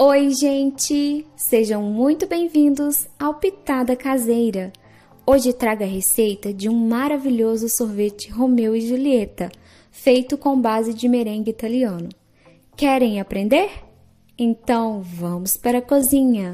Oi, gente! Sejam muito bem-vindos ao Pitada Caseira. Hoje trago a receita de um maravilhoso sorvete Romeu e Julieta, feito com base de merengue italiano. Querem aprender? Então, vamos para a cozinha!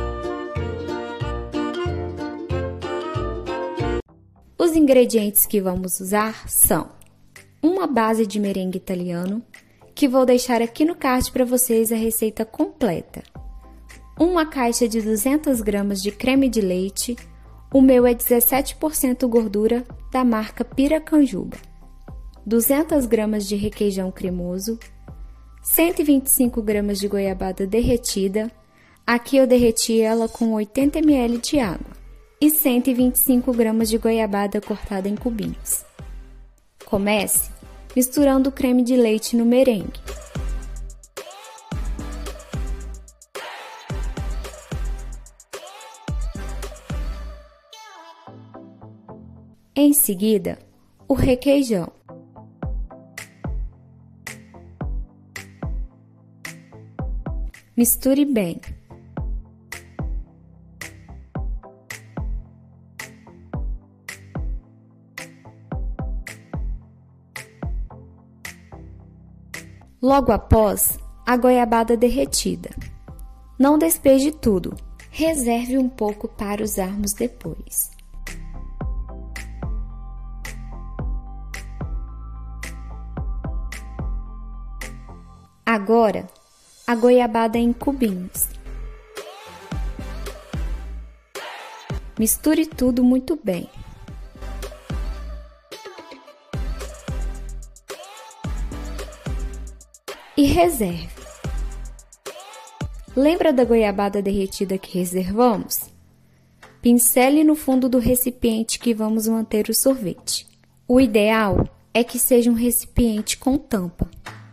Os ingredientes que vamos usar são uma base de merengue italiano, que vou deixar aqui no card para vocês a receita completa. Uma caixa de 200 gramas de creme de leite, o meu é 17% gordura, da marca Piracanjuba. 200 gramas de requeijão cremoso, 125 gramas de goiabada derretida, aqui eu derreti ela com 80 ml de água, e 125 gramas de goiabada cortada em cubinhos. Comece misturando o creme de leite no merengue. Em seguida, o requeijão. Misture bem. Logo após, a goiabada derretida. Não despeje tudo, reserve um pouco para usarmos depois. Agora, a goiabada em cubinhos. Misture tudo muito bem. E reserve. Lembra da goiabada derretida que reservamos? Pincele no fundo do recipiente que vamos manter o sorvete. O ideal é que seja um recipiente com tampa.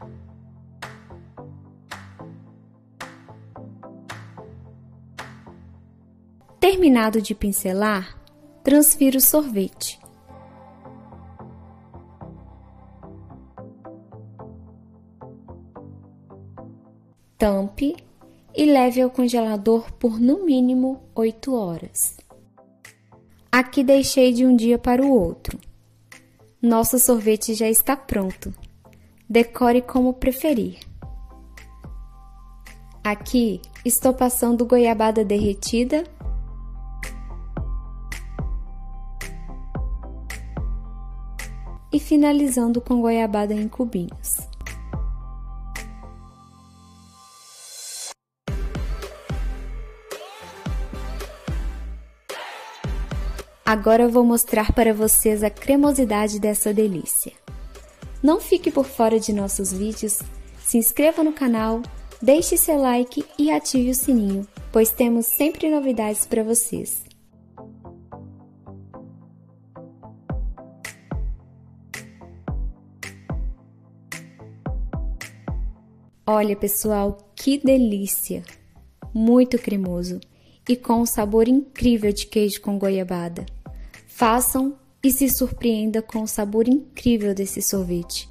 Terminado de pincelar, transfira o sorvete. Tampe e leve ao congelador por no mínimo 8 horas. Aqui deixei de um dia para o outro. Nosso sorvete já está pronto. Decore como preferir. Aqui estou passando goiabada derretida e finalizando com goiabada em cubinhos. Agora eu vou mostrar para vocês a cremosidade dessa delícia. Não fique por fora de nossos vídeos, se inscreva no canal, deixe seu like e ative o sininho, pois temos sempre novidades para vocês. Olha, pessoal, que delícia! Muito cremoso e com um sabor incrível de queijo com goiabada. Façam e se surpreenda com o sabor incrível desse sorvete.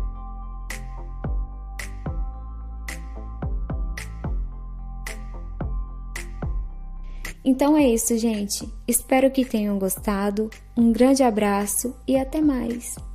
Então é isso, gente. Espero que tenham gostado. Um grande abraço e até mais!